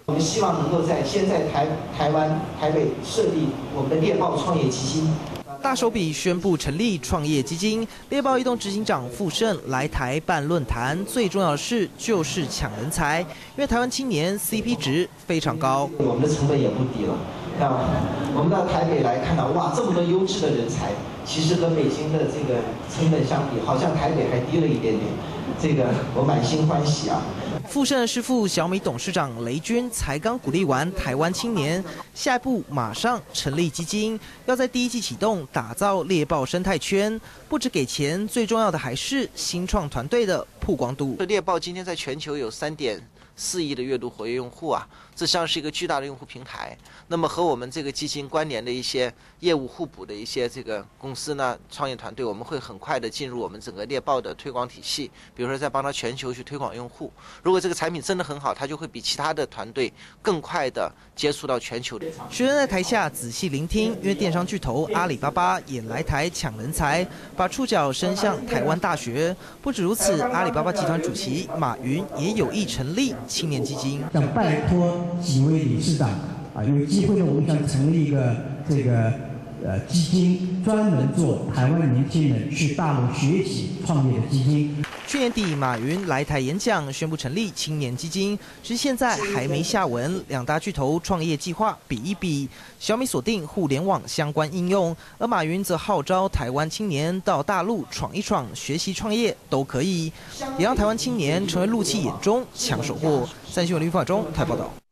我们希望能够先在台湾台北设立我们的猎豹创业基金。 大手笔宣布成立创业基金，猎豹移动执行长傅盛来台办论坛，最重要的是就是抢人才，因为台湾青年 CP 值非常高， 我们的成本也不低了。那我们到台北来看到，哇，这么多优质的人才，其实和北京的这个成本相比，好像台北还低了一点点，这个我满心欢喜啊。 傅盛的师傅小米董事长雷军才刚鼓励完台湾青年，下一步马上成立基金，要在第一季启动打造猎豹生态圈。不止给钱，最重要的还是新创团队的曝光度。 猎豹今天在全球有3.4亿的阅读活跃用户啊，这实际上是一个巨大的用户平台。那么和我们这个基金关联的一些业务互补的一些这个公司呢，创业团队，我们会很快的进入我们整个猎豹的推广体系，比如说在帮他全球去推广用户。如果这个产品真的很好，它就会比其他的团队更快的接触到全球的。 学生在台下仔细聆听，因为电商巨头阿里巴巴也来台抢人才，把触角伸向台湾大学。不止如此，阿里巴巴集团主席马云也有意成立青年基金， 想拜托几位理事长有机会呢，我们想成立一个基金，专门做台湾年轻人去大陆学习创业的基金。 去年底，马云来台演讲，宣布成立青年基金，只是现在还没下文。两大巨头创业计划比一比，小米锁定互联网相关应用，而马云则号召台湾青年到大陆闯一闯，学习创业都可以，也让台湾青年成为陆企眼中抢手货。3新闻林法中台报道。